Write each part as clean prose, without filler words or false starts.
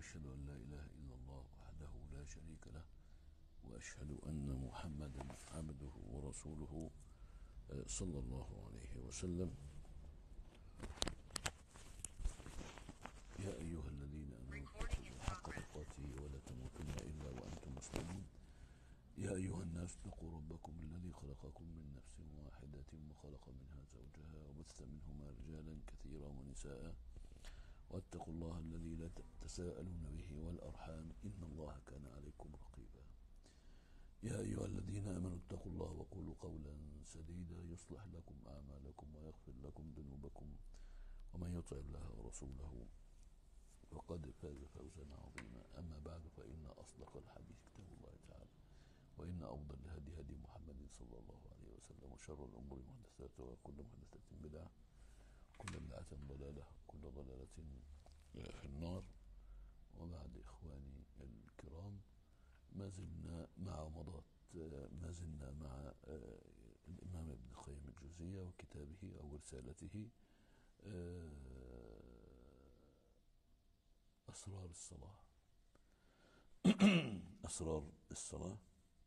وأشهد أن لا إله إلا الله وحده لا شريك له، وأشهد أن محمدا عبده ورسوله صلى الله عليه وسلم. يا أيها الذين آمنوا اتقوا الله حق تقاته ولا تموتن إلا وأنتم مسلمون. يا أيها الناس اتقوا ربكم الذي خلقكم من نفس واحدة وخلق منها زوجها وبث منهما رجالا كثيرا ونساء، واتقوا الله الذي تساءلون به والأرحام إن الله كان عليكم رقيبا. يا أيها الذين آمنوا اتقوا الله وقولوا قولا سديدا يصلح لكم أعمالكم ويغفر لكم ذنوبكم، ومن يطع الله ورسوله فقد فاز فوزا عظيما. أما بعد، فإن أصدق الحديث كتاب الله تعالى، وإن أفضل الهدي هدي محمد صلى الله عليه وسلم، وشر الأمور محدثاتها، وكل محدثة بدعة، كل بدعة ضلالة، كل ضلالة في النار. وبعد، إخواني الكرام، ما زلنا مع الإمام ابن القيم الجوزية وكتابه أو رسالته أسرار الصلاة. أسرار الصلاة.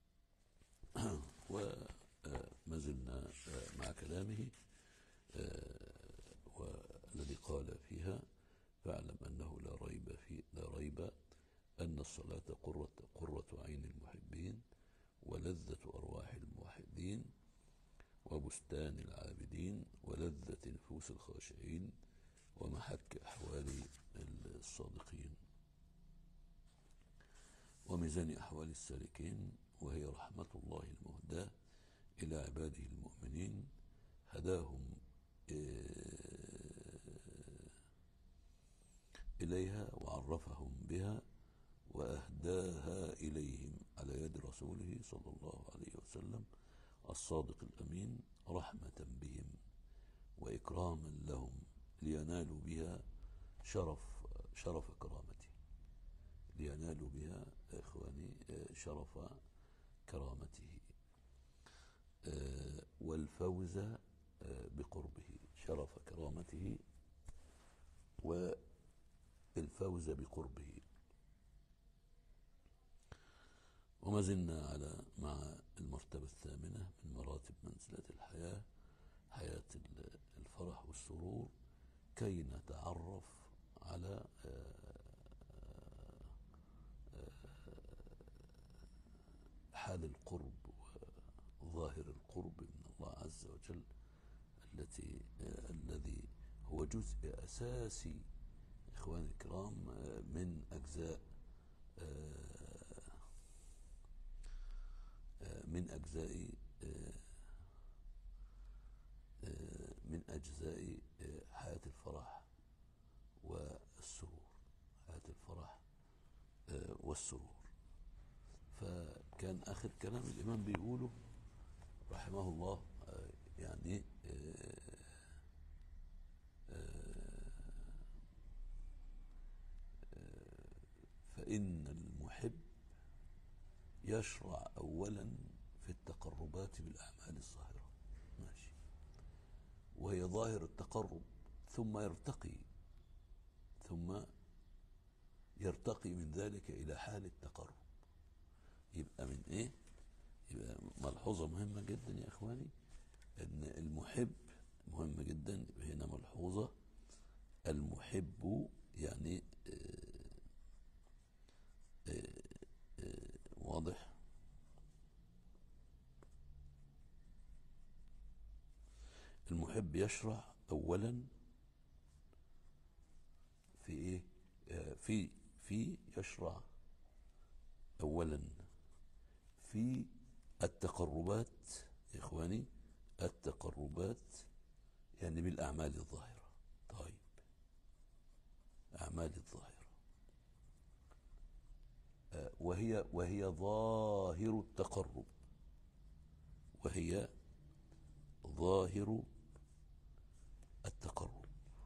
وما زلنا مع كلامه والذي قال فيها: فاعلم أنه لا ريب أن الصلاة قرة عين المحبين، ولذة أرواح الموحدين، وبستان العابدين، ولذة نفوس الخاشعين، ومحك أحوال الصادقين، وميزان أحوال السالكين، وهي رحمة الله المهداة إلى عباده المؤمنين، هداهم إليها وعرفهم بها وأهداها إليهم على يد رسوله صلى الله عليه وسلم الصادق الأمين، رحمة بهم وإكراما لهم لينالوا بها شرف كرامته. لينالوا بها إخواني شرف كرامته والفوز بقربه. شرف كرامته والفوز بقربه. وما زلنا مع المرتبة الثامنة من مراتب منزلة الحياة، حياة الفرح والسرور، كي نتعرف على حال القرب وظاهر القرب من الله عز وجل، الذي هو جزء أساسي إخواني الكرام من أجزاء حياة الفرح والسرور. حياة الفرح والسرور. فكان آخر كلام الإمام بيقوله رحمه الله يعني فإن المحب يشرع أولا في التقربات بالأعمال الظاهرة، ماشي، وهي ظاهر التقرب، ثم يرتقي من ذلك إلى حال التقرب. يبقى من إيه؟ يبقى ملحوظة مهمة جدا يا إخواني، أن المحب مهم جدا. هنا ملحوظة: المحب يعني واضح. المحب يشرع أولا في إيه؟ يشرع أولا في التقربات يا إخواني، التقربات يعني بالأعمال الظاهرة. طيب، أعمال الظاهرة وهي ظاهر التقرب، وهي ظاهر التقرب،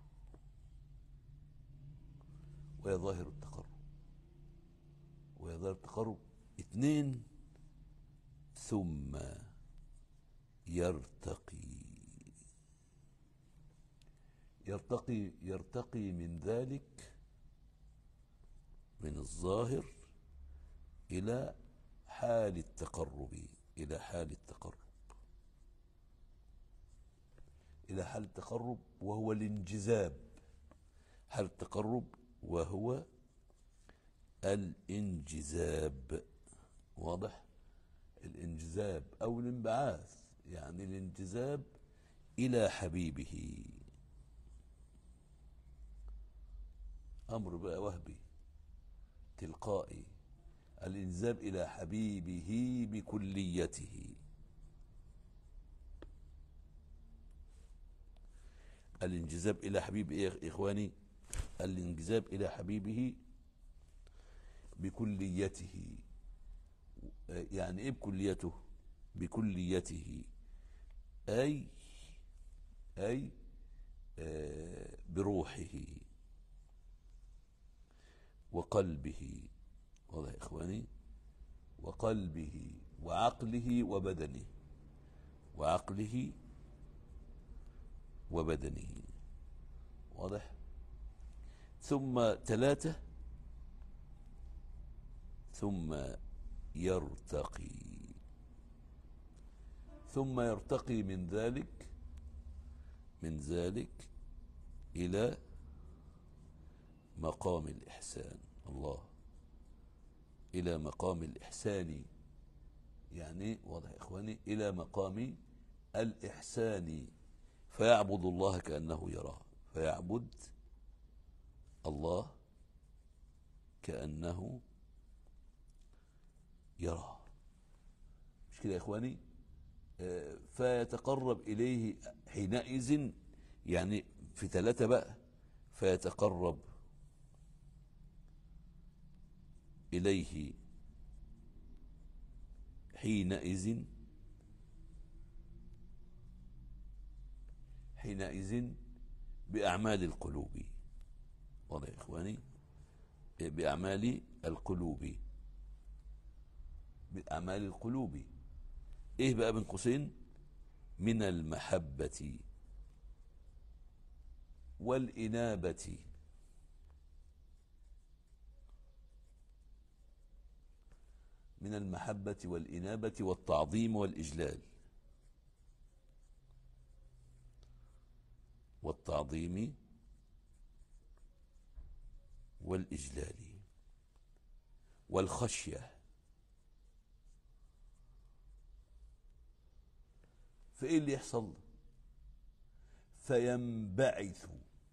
وهي ظاهر التقرب، وهي ظاهر التقرب. 2. ثم يرتقي من ذلك من الظاهر إلى حال التقرب، إلى حال التقرب، إلى حال التقرب وهو الانجذاب. حال التقرب وهو الانجذاب. واضح؟ الانجذاب أو الانبعاث، يعني الانجذاب إلى حبيبه. أمر بقى وهبي تلقائي، الانجذاب إلى حبيبه بكليته. الانجذاب إلى حبيبه يا إخواني، الانجذاب إلى حبيبه بكليته. يعني إيه بكليته؟ بكليته أي بروحه وقلبه. واضح يا إخواني؟ وقلبه وعقله وبدنه، وعقله وبدنه. واضح؟ ثم 3، ثم يرتقي، ثم يرتقي من ذلك إلى مقام الإحسان. الله، إلى مقام الإحسان. يعني واضح يا إخواني؟ إلى مقام الإحسان، فيعبد الله كأنه يراه، فيعبد الله كأنه يراه. مش كده يا إخواني؟ فيتقرب إليه حينئذ، يعني في 3 بقى، فيتقرب إليه حينئذ بأعمال القلوب. واضح يا إخواني؟ بأعمال القلوب، بأعمال القلوب. إيه بقى بين قوسين؟ من المحبة والإنابة، من المحبة والإنابة والتعظيم والإجلال، والتعظيم والإجلال والخشية. فإيه اللي يحصل؟ فينبعث.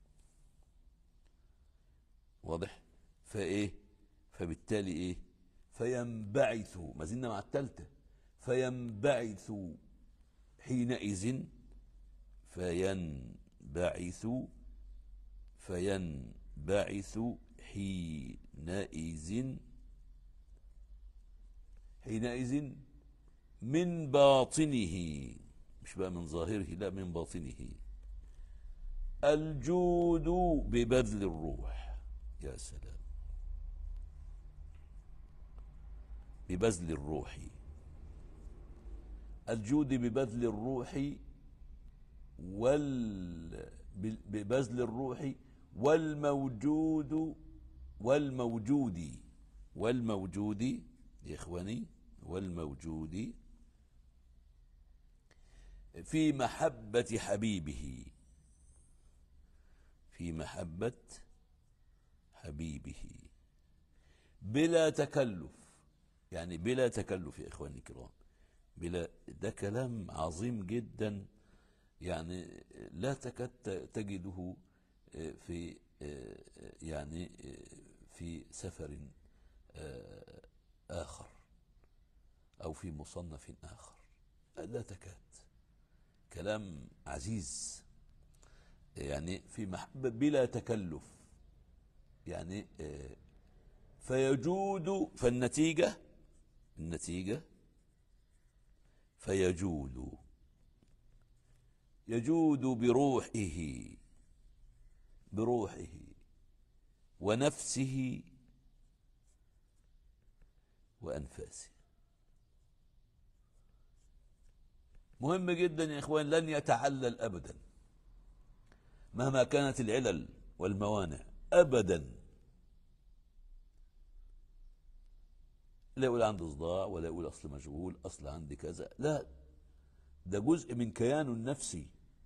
واضح؟ فإيه؟ فبالتالي إيه؟ فينبعث، ما زلنا مع 3، فينبعث حينئذ، فينبعث حينئذ من باطنه، مش بقى من ظاهره، لا، من باطنه، الجود ببذل الروح. يا سلام، ببذل الروح، الجود ببذل الروح ببذل الروح والموجود يا إخواني، والموجود في محبة حبيبه، في محبة حبيبه بلا تكلف. يعني بلا تكلف يا إخواني الكرام، ده كلام عظيم جدا، يعني لا تكاد تجده في يعني في سفر آخر أو في مصنف آخر، لا تكاد. كلام عزيز، يعني في محبة بلا تكلف، يعني فيجود، فالنتيجة يجود بروحه ونفسه وأنفاسه. مهم جدا يا إخوان، لن يتعلل أبدا مهما كانت العلل والموانع أبدا، لا يقول عندي صداع، ولا يقول أصل مشغول، أصل عندي كذا، لا، ده جزء من كيانه النفسي،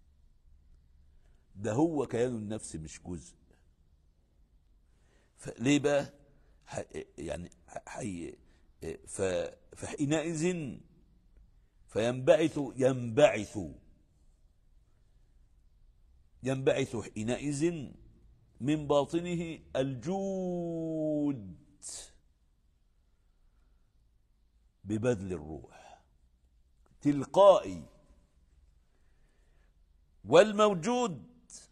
ده هو كيانه النفسي مش جزء. فليه بقى؟ يعني فحينئذ ينبعث حينئذ من باطنه الجود ببذل الروح تلقائي. والموجود،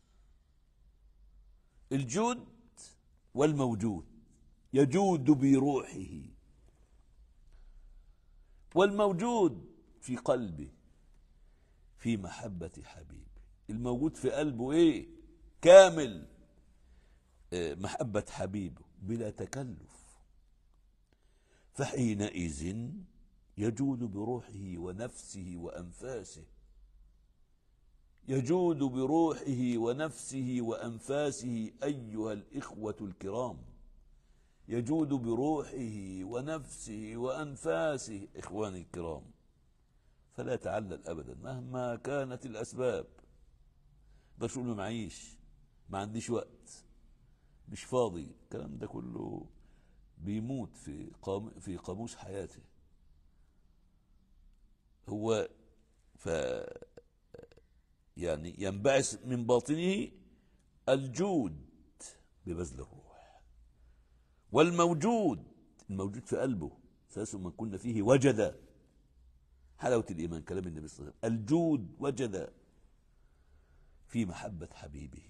الجود والموجود يجود بروحه، والموجود في قلبه في محبة حبيبه. الموجود في قلبه ايه؟ كامل محبة حبيبه بلا تكلف. فحينئذ يجود بروحه ونفسه وأنفاسه، يجود بروحه ونفسه وأنفاسه أيها الإخوة الكرام، يجود بروحه ونفسه وأنفاسه إخواني الكرام. فلا تعلل أبدا مهما كانت الأسباب. ده شو له معيش، ما عنديش وقت، مش فاضي، الكلام ده كله بيموت في قاموس حياته. هو يعني ينبعث من باطنه الجود ببذل الروح. والموجود، الموجود في قلبه، ثلاث من كنا فيه وجد حلاوة الإيمان، كلام النبي صلى الله عليه وسلم، الجود وجد في محبة حبيبه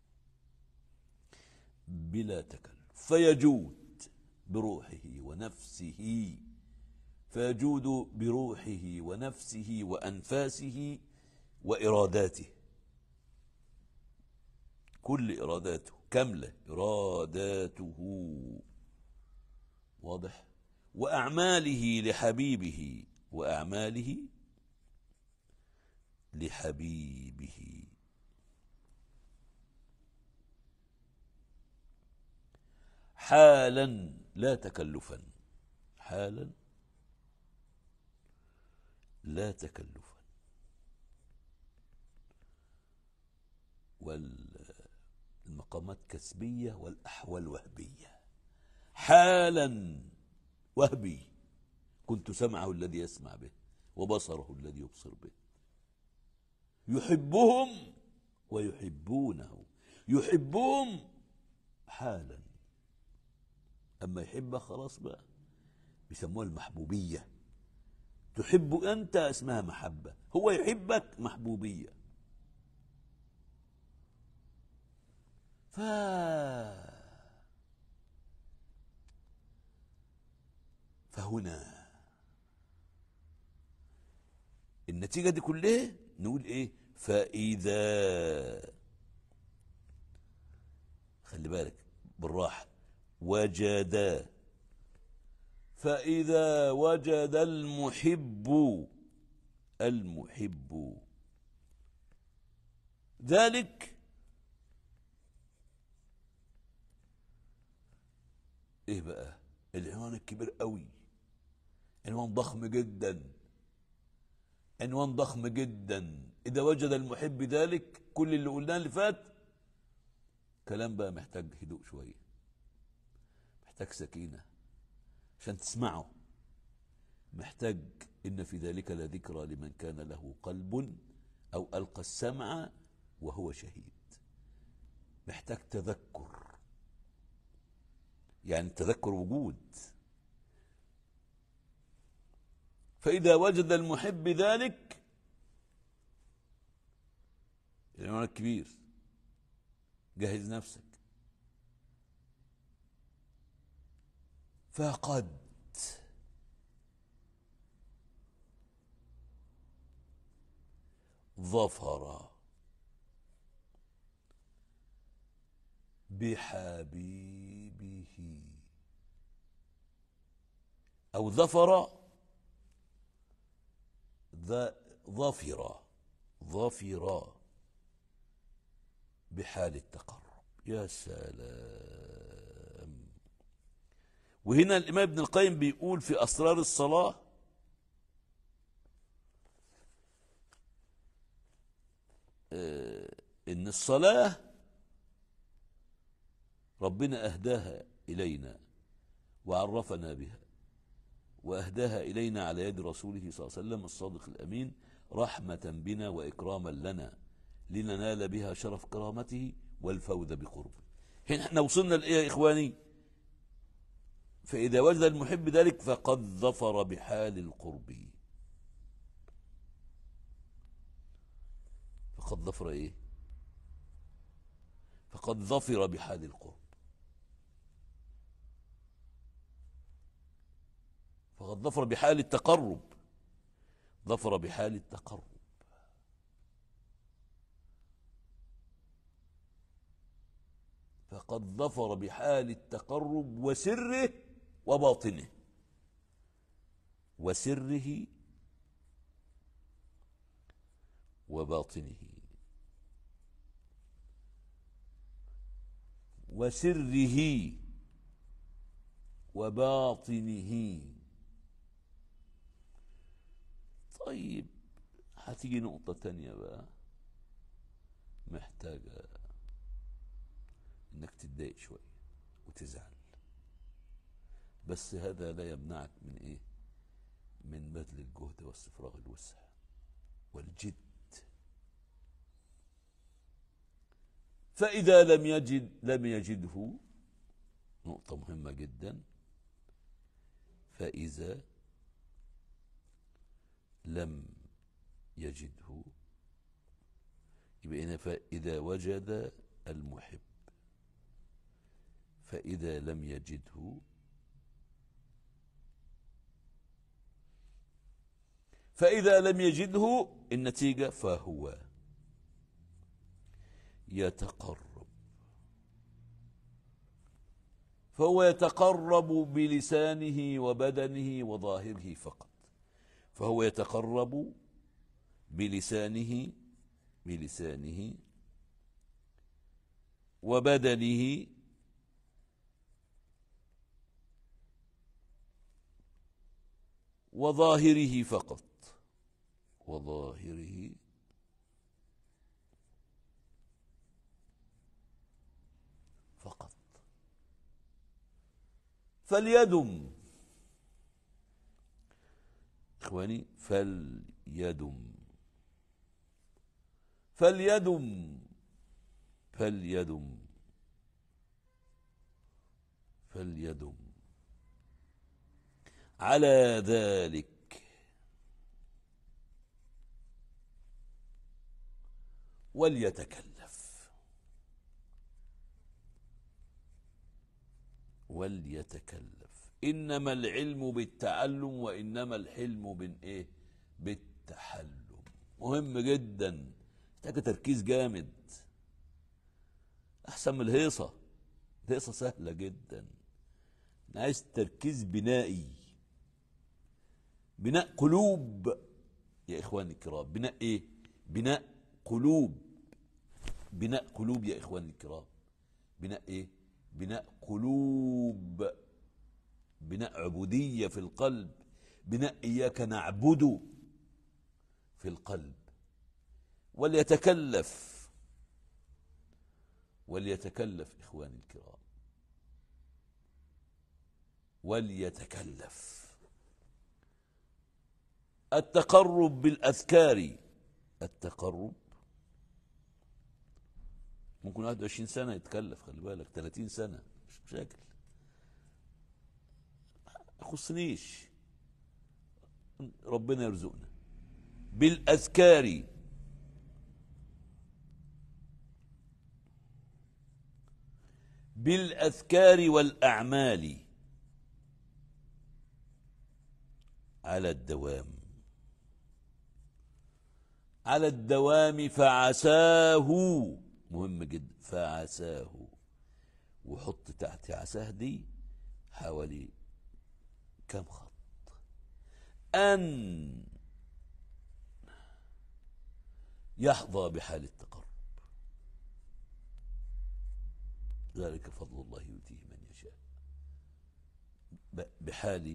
بلا تكلف. فيجود بروحه ونفسه، فيجود بروحه ونفسه وأنفاسه وإراداته، كل إراداته كاملة، إراداته واضح، وأعماله لحبيبه، وأعماله لحبيبه حالا لا تكلفا، حالا لا تكلفا. والمقامات كسبية والأحوال وهبية. حالا وهبي، كنت سمعه الذي يسمع به وبصره الذي يبصر به. يحبهم ويحبونه، يحبهم حالا، أما يحبه خلاص بقى، بيسموها المحبوبية. تحب أنت اسمها محبة، هو يحبك محبوبية. فهنا النتيجة دي كلها نقول ايه؟ فإذا، خلي بالك بالراحة، وجد، فإذا وجد المحب ذلك، ايه بقى العنوان الكبير قوي، عنوان ضخم جدا، عنوان ضخم جدا. إذا وجد المحب ذلك، كل اللي قلناه اللي فات كلام بقى محتاج هدوء شوية، محتاج سكينة عشان تسمعه، محتاج إن في ذلك لذكرى لمن كان له قلب أو ألقى السمع وهو شهيد. محتاج تذكر، يعني تذكر وجود. فإذا وجد المحب ذلك، العنوان الكبير، جهز نفسك، فقد ظفر بحبيبه، أو ظفر، ظفر بحال التقرب. يا سلام! وهنا الإمام ابن القيم بيقول في أسرار الصلاة إن الصلاة ربنا أهداها إلينا وعرفنا بها، وأهداها إلينا على يد رسوله صلى الله عليه وسلم الصادق الأمين رحمة بنا وإكراما لنا لننال بها شرف كرامته والفوز بقربه. هنا احنا وصلنا لإيه يا إخواني؟ فإذا وجد المحب ذلك فقد ظفر بحال القرب. فقد ظفر إيه؟ فقد ظفر بحال القرب. فقد ظفر بحال التقرب. ظفر بحال التقرب. فقد ظفر بحال التقرب وسره وباطنه. وسره وباطنه. وسره وباطنه. طيب هتيجي نقطة تانية بقى محتاجة انك تتضايق شوية وتزعل، بس هذا لا يمنعك من ايه؟ من بذل الجهد واستفراغ الوسع والجد. فإذا لم يجده، نقطة مهمة جدا، فإذا لم يجده يبقى هنا فإذا وجد المحب. فإذا لم يجده فإذا لم يجده النتيجة فهو يتقرب. فهو يتقرب بلسانه وبدنه وظاهره فقط. فهو يتقرب بلسانه وبدنه وظاهره فقط. وظاهره فقط. فليدم إخواني، فليدم فليدم فليدم فليدم على ذلك وليتكلف. إنما العلم بالتعلم وإنما الحلم بالإيه؟ بالتحلم. مهم جدا، محتاج تركيز جامد، أحسن من الهيصة. الهيصة سهلة جدا، أنا عايز تركيز بنائي، بناء قلوب يا إخواني الكرام. بناء إيه؟ بناء قلوب. بناء قلوب يا إخواني الكرام. بناء إيه؟ بناء قلوب. بناء عبودية في القلب. بناء إياك نعبد في القلب. وليتكلف إخواني الكرام، وليتكلف. التقرب بالأذكار. التقرب ممكن 21 سنة يتكلف، خلي بالك 30 سنة مش مشاكل، يخصنيش، ربنا يرزقنا. بالأذكار والأعمال على الدوام فعساه. مهم جدا، فعساه. وحط تحت عساه دي حوالي كم خط؟ أن يحظى بحال التقرب. ذلك فضل الله يؤتيه من يشاء. بحال،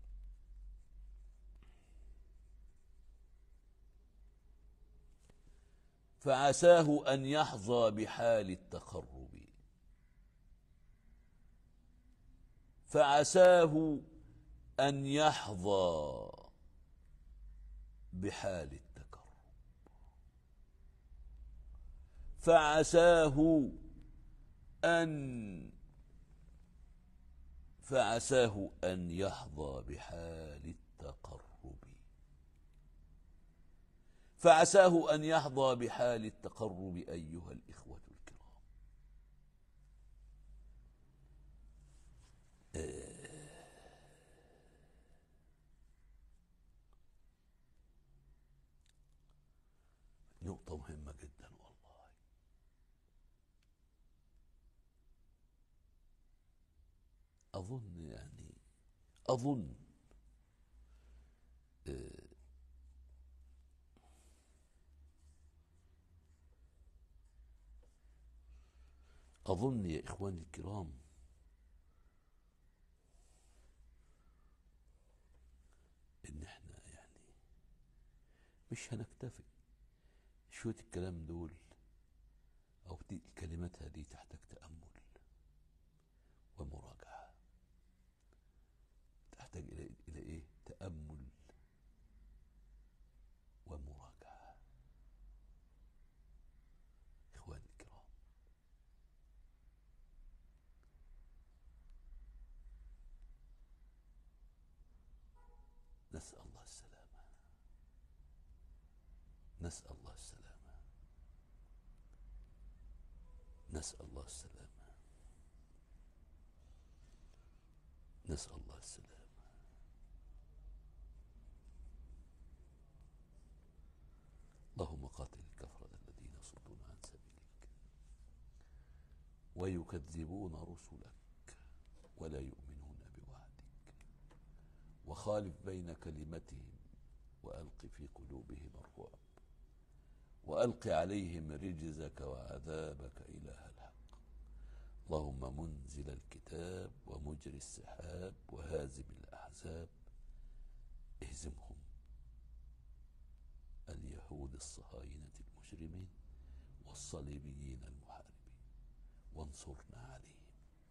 فعساه أن يحظى بحال التقرب، فعساه أن يحظى بحال التقرب، فعساه أن فعساه أن يحظى بحال التقرب، فعساه أن يحظى بحال التقرب أيها الإخوة الكرام. نقطة مهمة جدا والله. أظن أظن يا إخواني الكرام إن إحنا مش هنكتفي شوية الكلام دول، أو دي الكلمات هذه تحتاج تأمل ومراجعة، تحتاج إلى إيه؟ تأمل ومراجعة. إخواني الكرام، نسأل الله السلامة، نسأل الله السلامة، نسأل الله السلامة، نسأل الله السلامة. اللهم قاتل الكفرة الذين يصدون عن سبيلك ويكذبون رسلك ولا يؤمنون بوعدك، وخالف بين كلمتهم وألق في قلوبهم الرعب، وألق عليهم رجزك وعذابك إله الحق. اللهم منزل الكتاب ومجري السحاب وهازم الأحزاب، اهزمهم اليهود الصهاينة المجرمين والصليبيين المحاربين، وانصرنا عليهم،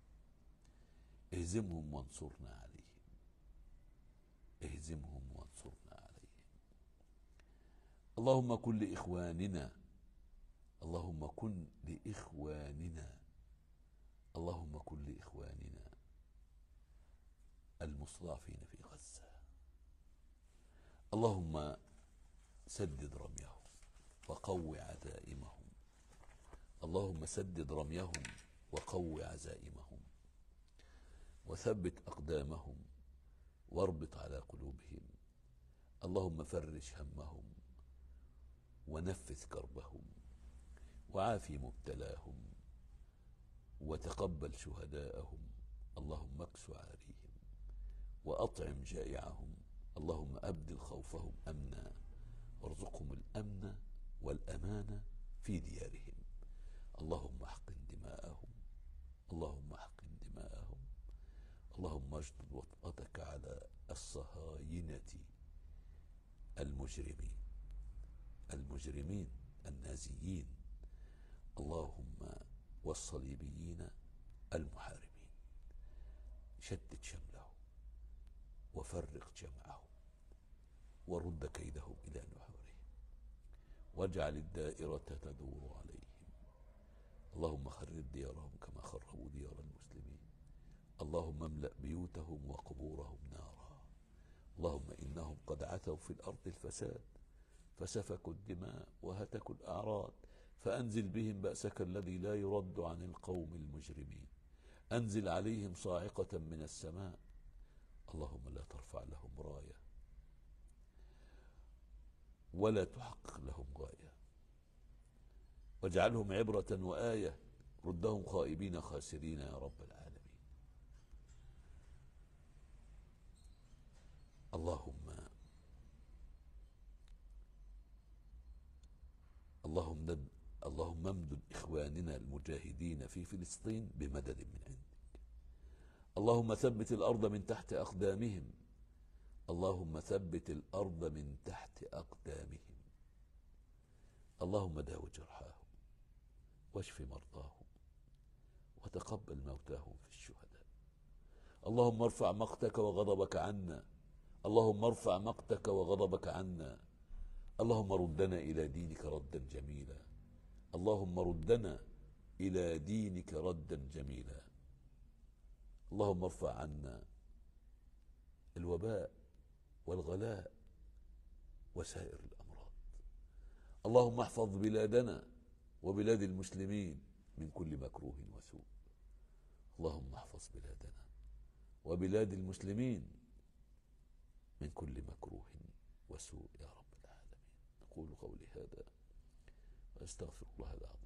اهزمهم وانصرنا عليهم، اهزمهم وانصرنا عليهم. اللهم كن لإخواننا، اللهم كن لإخواننا، اللهم كن لإخواننا المستضعفين في غزة. اللهم سدد رميهم وقو عزائمهم، اللهم سدد رميهم وقو عزائمهم، وثبت أقدامهم واربط على قلوبهم. اللهم فرج همهم ونفث كربهم، وعافي مبتلاهم، وتقبل شهداءهم. اللهم اكس عاريهم وأطعم جائعهم. اللهم أبدل خوفهم أمنا، وارزقهم الأمن والأمان في ديارهم. اللهم احقن دماءهم، اللهم احقن دماءهم. اللهم اشدد وطأتك على الصهاينة المجرمين، المجرمين النازيين، اللهم والصليبيين المحاربين. شتت شملهم وفرق جمعهم ورد كيدهم إلى نحورهم، واجعل الدائرة تدور عليهم. اللهم خرب ديارهم كما خربوا ديار المسلمين. اللهم املأ بيوتهم وقبورهم نارا. اللهم إنهم قد عتوا في الأرض الفساد، فسفكوا الدماء وهتكوا الأعراض، فأنزل بهم بأسك الذي لا يرد عن القوم المجرمين. أنزل عليهم صاعقة من السماء. اللهم لا ترفع لهم راية ولا تحقق لهم غاية، واجعلهم عبرة وآية، ردهم خائبين خاسرين يا رب العالمين. اللهم امدد إخواننا المجاهدين في فلسطين بمدد من عندك. اللهم ثبت الأرض من تحت أقدامهم. اللهم ثبت الأرض من تحت أقدامهم. اللهم داو جرحاهم واشف مرضاهم وتقبل موتاهم في الشهداء. اللهم ارفع مقتك وغضبك عنا. اللهم ارفع مقتك وغضبك عنا. اللهم ردنا إلى دينك ردا جميلا. اللهم ردنا إلى دينك ردا جميلا. اللهم ارفع عنا الوباء والغلاء وسائر الأمراض. اللهم احفظ بلادنا وبلاد المسلمين من كل مكروه وسوء. اللهم احفظ بلادنا وبلاد المسلمين من كل مكروه وسوء يا رب العالمين. أقول قولي هذا وأستغفر الله العظيم